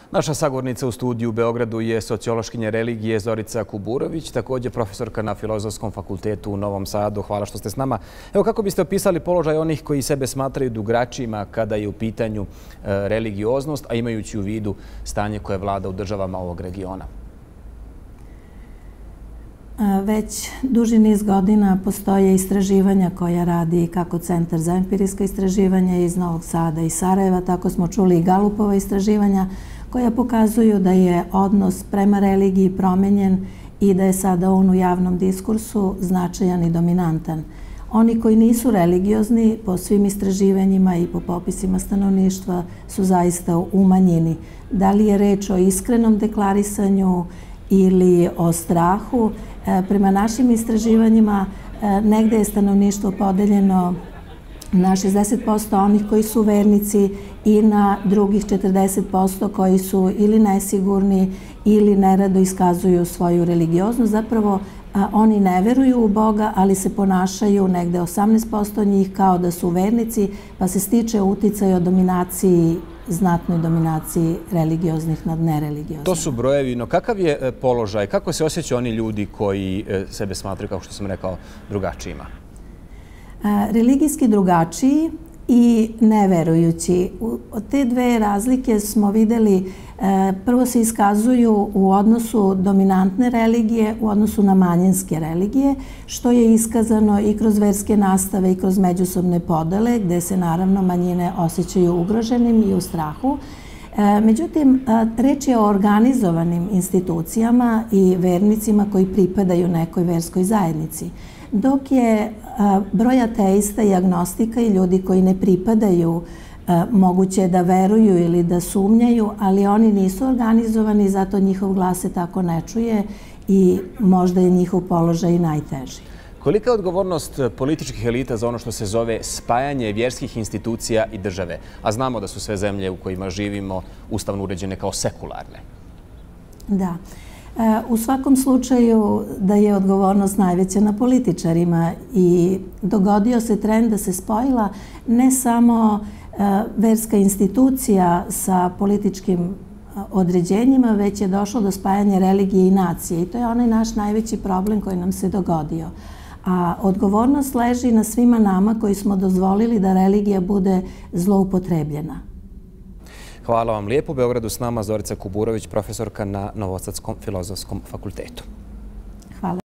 Naša sagovornica u studiju u Beogradu je sociološkinja religije Zorica Kuburović, također profesorka na Filozofskom fakultetu u Novom Sadu. Hvala što ste s nama. Evo, kako biste opisali položaj onih koji sebe smatraju drugačijima kada je u pitanju religioznost, a imajući u vidu stanje koje vlada u državama ovog regiona? Već duži niz godina postoje istraživanja koja radi kako Centar za empirijska istraživanja iz Novog Sada i Sarajeva, tako smo čuli i Galupova istraživanja koja pokazuju da je odnos prema religiji promenjen i da je sada on u javnom diskursu značajan i dominantan. Oni koji nisu religiozni po svim istraživanjima i po popisima stanovništva su zaista u manjini. Da li je reč o iskrenom deklarisanju ili o strahu? Prema našim istraživanjima negde je stanovništvo podeljeno na 60% onih koji su vernici i na drugih 40% koji su ili nesigurni ili nerado iskazuju svoju religioznost. Zapravo oni ne veruju u Boga, ali se ponašaju negde 18% njih kao da su vernici, pa se stiče uticaj o dominaciji, znatnoj dominaciji religioznih nad nereligioznih. To su brojevi, no kakav je položaj, kako se osjećaju oni ljudi koji sebe smatraju, kao što sam rekao, drugačijima? Religijski drugačiji i neverujući. Od te dve razlike smo videli, prvo se iskazuju u odnosu dominantne religije, u odnosu na manjinske religije, što je iskazano i kroz verske nastave i kroz međusobne podele, gde se naravno manjine osjećaju ugroženim i u strahu. Međutim, reč je o organizovanim institucijama i vernicima koji pripadaju nekoj verskoj zajednici. Dok je broj ateista i agnostika i ljudi koji ne pripadaju, moguće da veruju ili da sumnjaju, ali oni nisu organizovani, zato njihov glas se tako ne čuje i možda je njihov položaj i najteži. Kolika je odgovornost političkih elita za ono što se zove spajanje vjerskih institucija i države? A znamo da su sve zemlje u kojima živimo ustavno uređene kao sekularne. Da. U svakom slučaju da je odgovornost najveća na političarima i dogodio se trend da se spojila ne samo verska institucija sa političkim određenjima, već je došlo do spajanja religije i nacije i to je onaj naš najveći problem koji nam se dogodio. A odgovornost leži na svima nama koji smo dozvolili da religija bude zloupotrebljena. Hvala vam lijepo. U Beogradu s nama Zorica Kuburović, profesorka na Novosadskom filozofskom fakultetu. Hvala.